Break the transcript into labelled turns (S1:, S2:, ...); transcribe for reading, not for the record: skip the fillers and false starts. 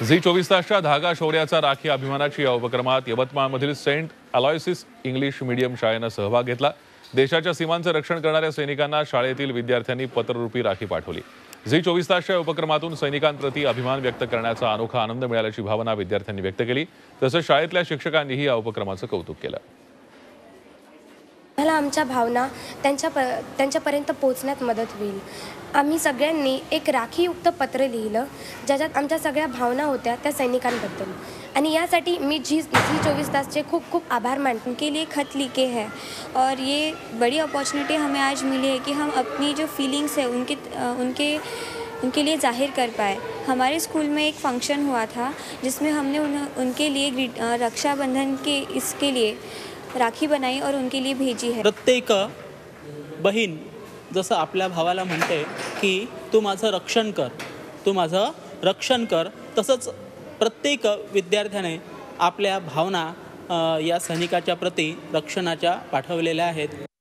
S1: Zee 24 तासच्या धागा शौर्याचा राखी अभिमानाची या उपक्रमात यवतमाळमधील सेंट अलोयसिस इंग्लिश मीडियम शाळेनं सहभाग घेतला। देशाच्या सीमांचं रक्षण करणाऱ्या सैनिकांना शाळेतील विद्यार्थ्यांनी पत्ररूपी राखी पाठवली। झी 24 तासच्या उपक्रमातून सैनिकांप्रती अभिमान व्यक्त करण्याचा अनोखा आनंद मिळाल्याची भावना विद्यार्थ्यांनी व्यक्त केली। तसंच शाळेतल्या शिक्षकांनीही या उपक्रमाचं कौतुक केलं।
S2: मला आमच्या भावना त्यांच्यापर्यंत पोहोचण्यात मदत होईल। आम्ही सगळ्यांनी एक राखीयुक्त पत्र लिहिलं ज्याच्यात आमच्या सगळ्या भावना होत्या त्या सैनिकांबद्दल, आणि यासाठी मी झी 24 तास से खूब खूब आभार मानती हूं।
S3: के लिए खत लिखे हैं और ये बड़ी अपॉर्चुनिटी हमें आज मिली है कि हम अपनी जो फीलिंग्स है उनके लिए जाहिर कर पाए। हमारे स्कूल में एक फंक्शन हुआ था जिसमें हमने उनके लिए रक्षाबंधन के इसके लिए राखी बनाई और उनके लिए भेजी है।
S4: प्रत्येक बहीण जसं आपल्या भावाला म्हणते की तू माझं रक्षण कर, तू माझं रक्षण कर, तसंच प्रत्येक विद्यार्थ्याने आपल्या भावना या सैनिकाच्या प्रती रक्षणाच्या पाठवलेल्या आहेत।